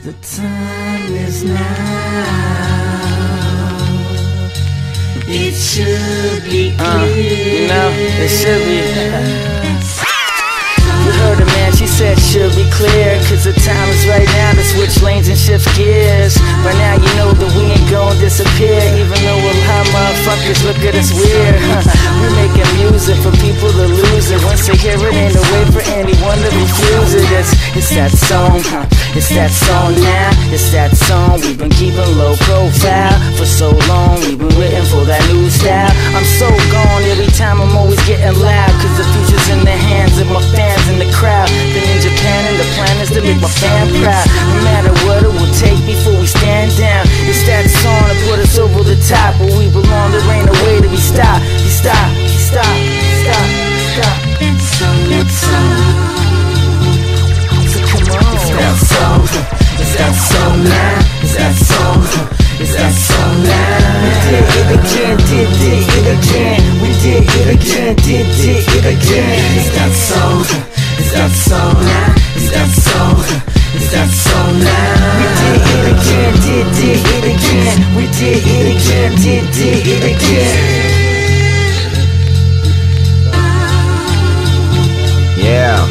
The time is now. It should be clear. It should be. You heard her, man, she said should be clear. Cause the time is right now to switch lanes and shift gears. By now you know that we ain't gon' disappear. Even though a lot of motherfuckers look at us weird. We making music for people to lose it. Once they hear it, ain't no way for anyone to refuse it. It's that song, it's that song now. It's that song we've been keeping low profile for so long. We've been waiting for that new style. I'm so gone every time, I'm always getting loud. Cause the future's in the hands of my fans in the crowd. Been in Japan and the plan is to make my fan proud. No matter what it will take before we stand down. It's that song that put us over the top. Where we belong, there ain't a way to be stopped. Be stopped, be stopped, stop, stop. It's so come on. It's that song. It's that song now. It's that song. It's that song now. We did it again, did it again. We did it again, did it again. It's that song. It's that song now. It's that song. It's that song now. We did it again, did it again. We did it again, did it again. Yeah.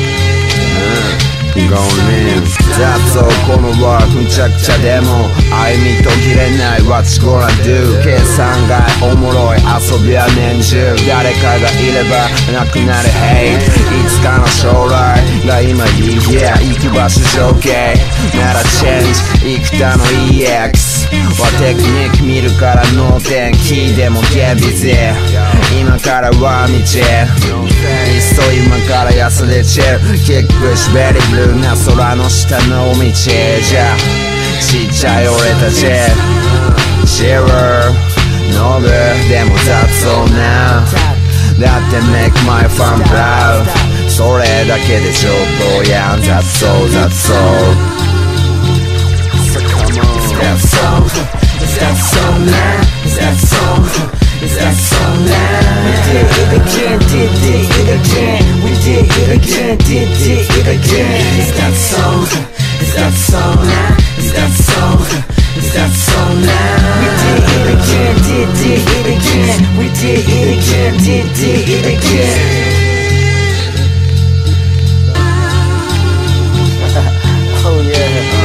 Going in. 雑音このワークむちゃくちゃでも歩み途切れない What you gonna do 計算外おもろい遊びは年中誰かがいればなくなる Hey いつかの将来が今いい Yeah 行く場所情景なら Change 幾多の EX はテクニック見るから脳天気でもゲビゼ今からは道いっそ今から安でチェルキックしベリーブルーな空の下の道じゃちっちゃい俺たちシェラーノブでも雑音なだって make my fun proud それだけでちょっとやん雑音雑音 So come on It's that song. It's that song now. It's that song. It's that song now. We did it again, did it again. We did it again, did it again. It's that song. It's that song now. It's that song. It's that song now. We did it again, did it again. We did it again, did it again. Oh yeah.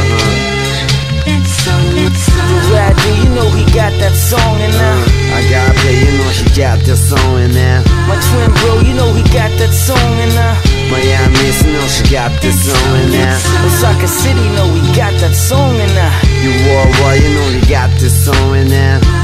Rad, do you know he got that song in there? I got it, you know he got that song in there. My twin bro, you know he got that song in there. Miami's know she got that song in there. Osaka City know he got that song in there. You worldwide, you know he got this song in there.